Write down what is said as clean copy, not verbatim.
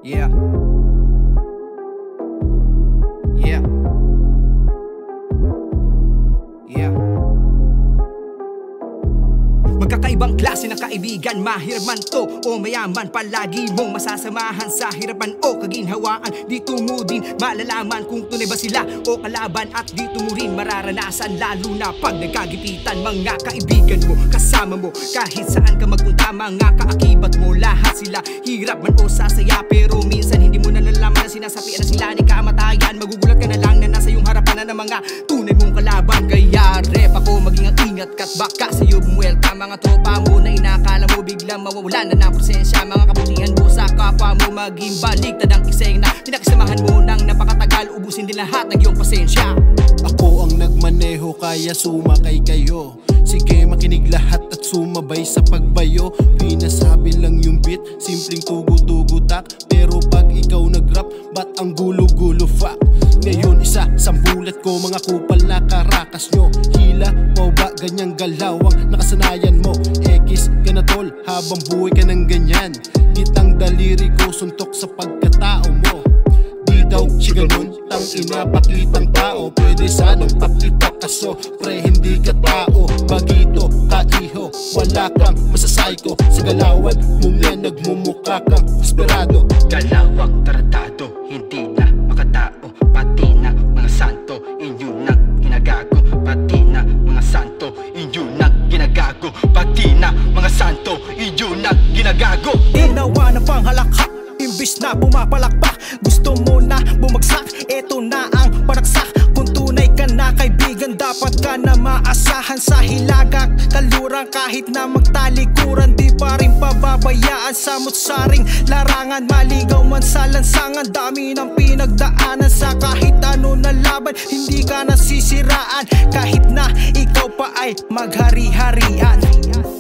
Yeah. Yeah. Yeah. Magkakaibang klase ng kaibigan, mahirap man to o mayaman, palagi mong masasamahan sa hirapan o kaginhawaan. Dito mo din malalaman kung tunay ba sila o kalaban, at dito mo rin mararanasan, lalo na pag nagkagipitan. Mga kaibigan mo, kasama mo kahit saan ka magpunta, mga kaakibat mo, lahat sila hirap man o sasaya, pero minsan hindi mo nalalaman na sinasapian na sila ni kamatayan. Magugulat ka na lang na nasa iyong harapan na ng mga tunay mong kalaban. Kaya rep ako, maging ingat ka't baka sa'yo bumuelta. Mga tropa mo na inakala mo biglang mawawalan na ng presensya. Mga kabutihan mo sa kapwa mo, maging baliktad ang kiseng na pinakisamahan mo nang napakatagal, ubusin din lahat ng iyong pasensya. Ako ang nagmaneho kaya sumakay kayo. Sige makinig lahat at sumabay sa pagbayo. Pinasabi lang yung beat, simpleng tugo-tugo-tak, pero pag ikaw nag-rap, ba't ang gulo-gulo fuck? Ngayon isa, sambulat ko mga kupal na karakas nyo. Hila, ba ganyang galaw ang nakasanayan mo. Ekis ka na tol, habang buhay ka ng ganyan. Ditang daliri ko suntok sa pagkatao mo. Di daw siya ganun, tang ina pakitang tao. Pwede sanang pakita kaso, pre hindi ka tao. Bagito, kaiho, wala kang masasayko. Sa galawan mong yan nagmumukha kang desperado. Galawak taratado, hindi na makatao. Pati na mga santo, inyo na ginagago. Pati na mga santo, inyo na ginagago. Pati na mga santo, inyo na ginagago. Ginawa ng panghalakak, imbis na pumapalakpak. Gusto mo na bumagsak, eto na ang paraksak. Kung tunay ka na kaibigan, dapat ka na maasahan. Sa hilagak, kalurang kahit na magtalikuran, di pa rin pababayaan. Samot-saring larangan, maligaw man sa lansangan. Dami ng pinagdaanan sa kahit ano na laban. Hindi ka nasisiraan kahit na ikaw pa ay maghari-harian.